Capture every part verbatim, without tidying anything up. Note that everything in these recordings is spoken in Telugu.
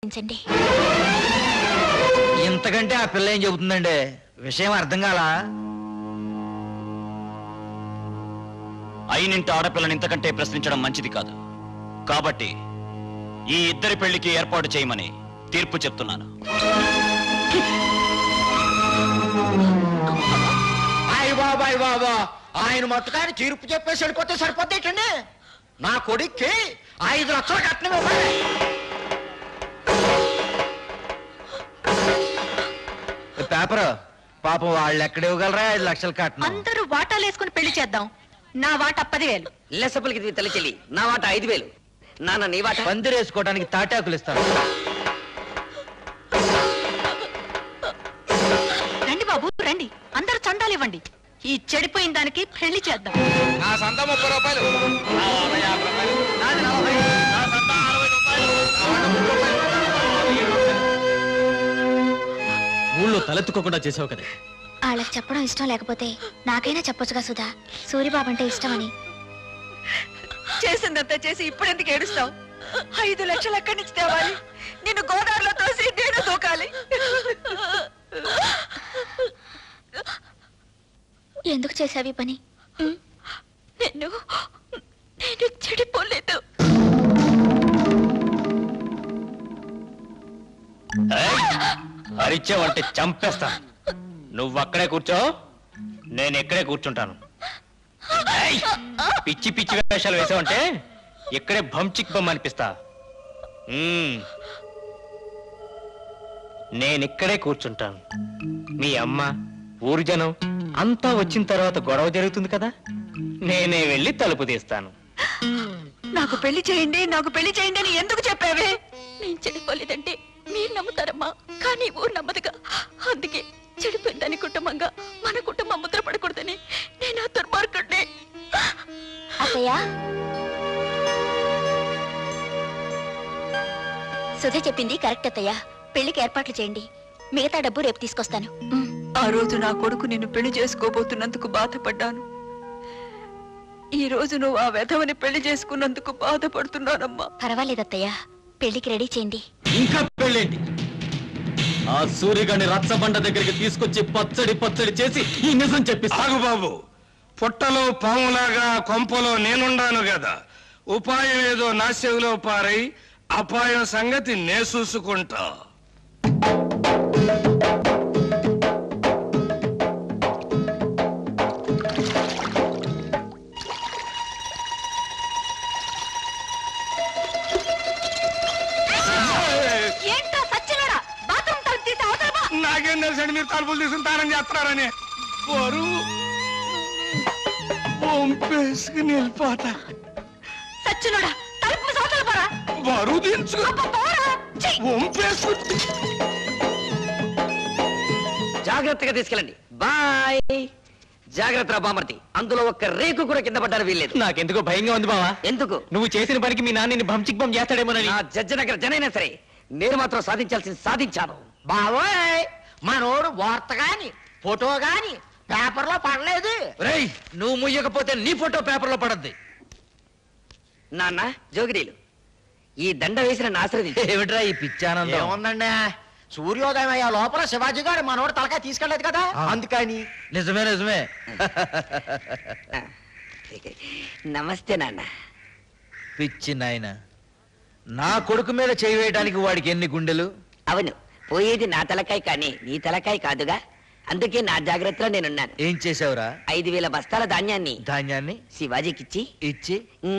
ఆలోచించండి. ఇంతకంటే ఆ పిల్ల ఏం చెబుతుందండి? విషయం అర్థం కాలా? అయినింటి ఆడపిల్లని ఇంతకంటే ప్రశ్నించడం మంచిది కాదు. కాబట్టి ఈ ఇద్దరి పెళ్లికి ఏర్పాటు చేయమని తీర్పు చెప్తున్నాను. అయ్య బాబా అయ్య బాబా, ఆయన మొత్తకాన్ని తీర్పు చెప్పేసి వెళ్ళిపోతే సరిపోతేటండి. నా కొడుక్కి ఐదు లక్షలు కట్నం ఇవ్వాలి. పేపర్ పాపం వాళ్ళు ఎక్కడ ఇవ్వగలరా ఐదు లక్షలు కట్నం? అందరూ వాటాలు వేసుకుని పెళ్లి చేద్దాం. నా వాట పదివేలు. లెసపలికి తల్లి చెల్లి, నా వాట ఐదు వేలు. నాన్న నీ వాట? పందిరేసుకోవడానికి తాటాకులు ఇస్తాను. రండి బాబు రండి, అందరూ చందాలు ఇవ్వండి. ఈ చెడిపోయిన దానికి పెళ్లి చేద్దాం. నా సంత ముప్పై రూపాయలు, ఊళ్ళో తలెత్తుకోకుండా చేసావు కదా. వాళ్ళకి చెప్పడం ఇష్టం లేకపోతే నాకైనా చెప్పొచ్చుగా సుధా, సూరిబాబు అంటే ఇష్టమని. చేసిందంతా చేసి ఇప్పుడెందుకు ఏడుస్తావు? ఐదు లక్షలు ఎక్కడి నుంచి తేవాలి? నిన్ను గోదావరిలో తోసి నేను దూకాలి. ఎందుకు చేసావి పని? నేను నేను చెడిపోలేదు. అరిచావంటే చంపేస్తాను. నువ్వు అక్కడే కూర్చో, నేను ఇక్కడే కూర్చుంటాను. పిచ్చి పిచ్చి వేషాలు వేసావంటే ఇక్కడే భంచిక్ బొమ్మ అనిపిస్తా. నేను ఇక్కడే కూర్చుంటాను. మీ అమ్మ ఊరు జనం అంతా వచ్చిన తర్వాత గొడవ జరుగుతుంది కదా, నేనే వెళ్ళి తలుపు తీస్తాను. నాకు పెళ్లి చేయండి, నాకు పెళ్లి చేయండి అని ఎందుకు చెప్పావే? నేను చెడిపోలేదంటే మీరు నమ్ముతారమ్మా, కానీ ఊరు నమ్మదుగా. అందుకే చెడిపోయిందని కుటుంబంగా మన కుటుంబం ముద్ర పడకూడదని నేను ఆ దుర్మార్గుడిని. అత్తయ్య, సుధ చెప్పింది కరెక్ట్ అత్తయ్య. పెళ్లికి ఏర్పాట్లు చేయండి, మిగతా డబ్బు రేపు తీసుకొస్తాను. ఆ రోజు నా కొడుకు నిన్ను పెళ్లి చేసుకోబోతున్నందుకు బాధపడ్డాను. ఈ రోజు నువ్వు ఆ వెధవని పెళ్లి చేసుకున్నందుకు బాధపడుతున్నానమ్మా. పర్వాలేదు అత్తయ్య, పెళ్లికి రెడీ చేయండి. ఇంకా పెళ్ళేంటి? ఆ సూర్యగాని రచ్చబండ దగ్గరికి తీసుకొచ్చి పచ్చడి పచ్చడి చేసి ఈ నిజం చెప్పి. ఆగు బాబు, పుట్టలో పాములాగా కొంపలో నేనుండాను కదా. ఉపాయం ఏదో నా చెవిలో పారై అపాయం సంగతి నే చూసుకుంటా. నాకేం తెలుసండి మీరు తలుపులు తీసుకుని తానం చేస్తున్నారని. బరువు వంపేసుకుని వెళ్ళిపోతా. సచ్చినోడా, తలుపు సోతలు పోరా. బరువు దించుకు వంపేసుకు. జాగ్రత్తగా తీసుకెళ్ళండి. బాయ్. జాగ్రత్త బామర్తి, అందులో ఒక్క రేకు కూడా కింద పడ్డారు వీల్లేదు. నాకెందుకో భయంగా ఉంది బావా. ఎందుకు? నువ్వు చేసిన పనికి మీ నాన్నని భంచిక్ బొమ్మ చేస్తాడేమోనని. నా జడ్జనగర జనైనా సరే నేను మాత్రం సాధించాల్సింది సాధించాను. బావోయ్, మనోడు వార్త గాని ఫోటో గాని పేపర్లో పడలేదు. రేయ్, నువ్వు ముయ్యకపోతే నీ ఫోటో పేపర్లో పడద్ది. నాన్న జోగిరీలు, ఈ దండ వేసిన ఆశ్రది ఏమిట్రా ఈ పిచ్చానందం? ఏముందండి, సూర్యోదయం అయ్యా లోపల శివాజీ గారు మనోడు తలకాయ తీసుకెళ్లేదు కదా, అందుకని. నిజమే నిజమే. నమస్తే నాన్న. పిచ్చి నాయన, నా కొడుకు మీద చేయి వేయడానికి వాడికి ఎన్ని గుండెలు? అవును, పోయేది నా తలకాయ కానీ నీ తలకాయ కాదుగా. అందుకే నా జాగ్రత్తలో నేనున్నాను. ఏం చేసావురా? ఐదు వేల బస్తాల ధాన్యాన్ని ధాన్యాన్ని శివాజీకిచ్చి ఇచ్చి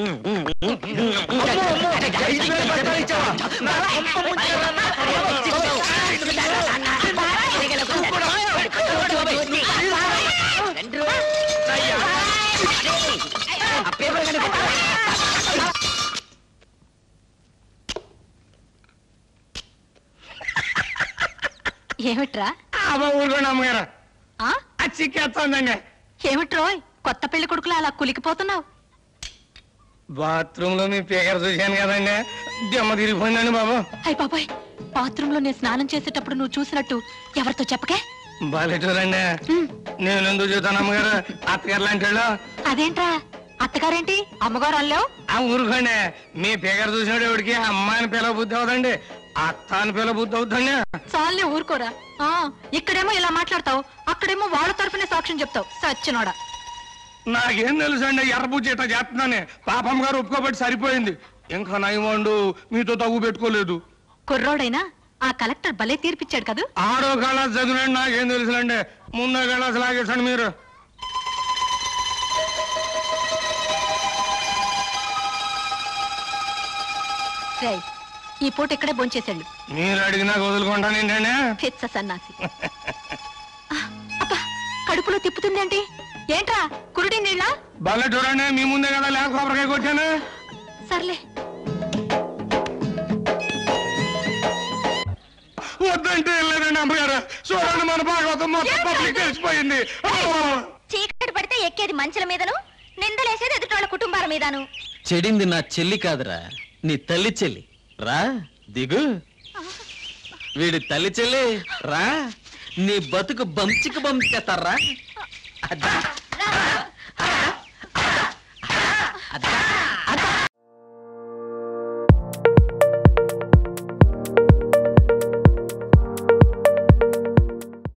ఏమిట్రా? ఊరుకోండి అమ్మగారు, ఆ? చిక్కేస్తుందండి. ఏమిట్రోయ్, కొత్త పెళ్లి కొడుకులా అలా కులికిపోతున్నావు? బాత్రూమ్ లో మీ పేకర చూశాను కదండి, దెమ్మ తిరిగిపోయిందండి బాబు. అయ్య బాబాయ్, బాత్రూమ్ లో నేను స్నానం చేసేటప్పుడు నువ్వు చూసినట్టు ఎవరితో చెప్పకే. బాలేటూరండి, నేను ఎందుకు చూస్తాను అమ్మగారు, అత్తగారు లాంటి వాళ్ళు. అదేంట్రా, అత్తగారేంటి అమ్మగారు అల్లావు? ఆ ఊరుకోండి, మీ పేకర చూసినాడు ఎవడికి అమ్మాయిని పిలవ బుద్ధి అవదండి. అత్త అని పిలబుద్ధి అవుతానే. చాలే ఊరుకోరా. ఆ ఇక్కడేమో ఇలా మాట్లాడతావు, అక్కడేమో వాళ్ళ తరపునే సాక్ష్యం చెప్తావు. సచ్చినోడా. నాకేం తెలుసండి, ఎర్రబుజ్జి ఇట్లా చేస్తున్నానే. పాపం గారు ఒప్పుకోబట్టి సరిపోయింది. ఇంకా నయమండు మీతో తగ్గు పెట్టుకోలేదు. కుర్రోడైనా ఆ కలెక్టర్ భలే తీర్పిచ్చాడు కదా. ఆడో కళాస్ చదివినండి, నాకేం తెలుసులండి. ముందో కళాస్ లాగేసండి మీరు. రేయ్, ఈ పూట ఇక్కడే భోంచేసాడు. మీరు అడిగినా వదులుకుంటాను ఏంటండి. పిచ్చ సన్నాసి. అబ్బా, కడుపులో తిప్పుతుందేంటి? ఏంట్రా కురుడి నీళ్ళ? భలే చూడండి, మీ ముందే కదా లేక కొబ్బరికాయ కొట్టాను. సర్లే. వద్దంటే వెళ్ళలేదండి అమ్మగారు. చూడండి, మన భాగవతం మొత్తం పబ్లిక్ తెలిసిపోయింది. చీకటి పడితే ఎక్కేది మంచుల మీదను, నిందలేసేది ఎదుటి కుటుంబాల మీదను. చెడింది నా చెల్లి కాదురా, నీ తల్లి చెల్లి. రా దిగు. వీడి తల్లి చెల్లి రా, నీ బతుకు బంచికి బంచేస్తారా. అద్దా అద్దా అద్దా